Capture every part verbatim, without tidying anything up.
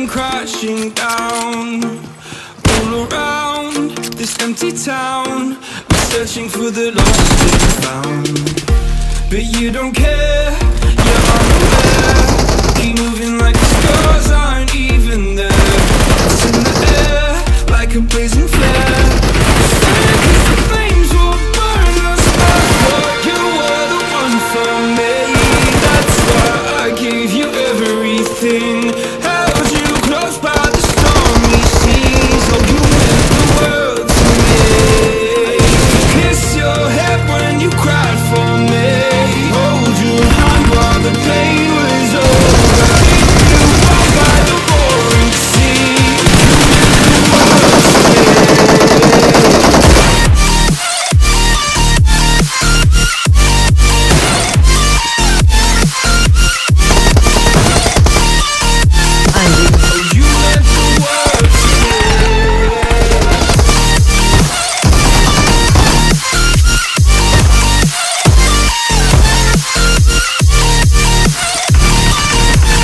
come crashing down. All around this empty town, we're searching for the lost and found. But you don't care, you're unaware. Keep moving like the stars aren't even there. It's in the air, like a blazing flare. Stand 'cause the flames will burn us up. But you were the one for me. That's why I gave you everything. Held you close by the stormy seas. Oh, you meant the world to me. Kiss your head when you cried for me. Hold your hand while the pain was over. Keep you walk by the roaring sea. You meant the world to me.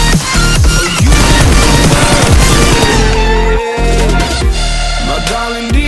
Darling,